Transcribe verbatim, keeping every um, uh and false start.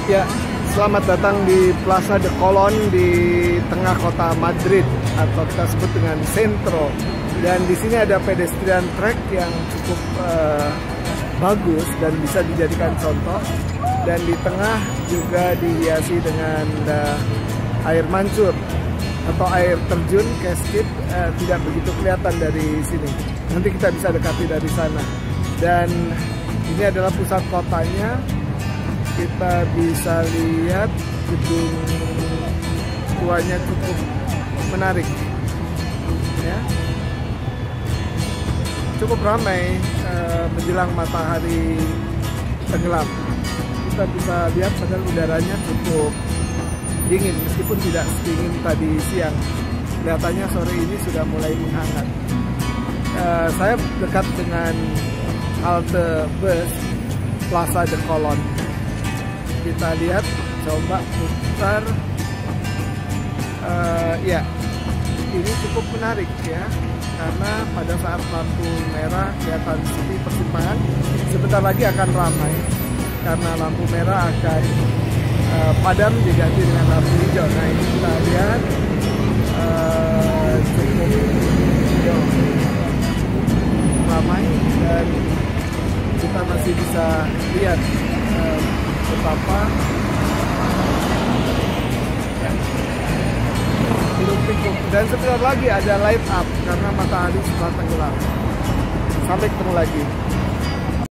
Ya, selamat datang di Plaza de Colón di tengah kota Madrid atau kita sebut dengan Centro. Dan di sini ada pedestrian track yang cukup uh, bagus dan bisa dijadikan contoh. Dan di tengah juga dihiasi dengan uh, air mancur atau air terjun cascade, uh, tidak begitu kelihatan dari sini. Nanti kita bisa dekati dari sana. Dan ini adalah pusat kotanya. Kita bisa lihat gedung tuanya cukup menarik, ya, cukup ramai uh, menjelang matahari tenggelam. Kita bisa lihat padahal udaranya cukup dingin meskipun tidak sedingin tadi siang. Kelihatannya sore ini sudah mulai menghangat. Uh, saya dekat dengan halte bus Plaza de Colón. Kita lihat, coba putar. Uh, ya, ini cukup menarik ya, karena pada saat lampu merah kelihatan sepi persimpangan. Sebentar lagi akan ramai karena lampu merah akan uh, padam diganti dengan lampu hijau. Nah, ini kita lihat uh, cukup yo, ramai dan kita masih bisa lihat uh, betapa hiruk-pikuk. Dan sebentar lagi ada light up karena matahari sudah tenggelam. Sampai ketemu lagi.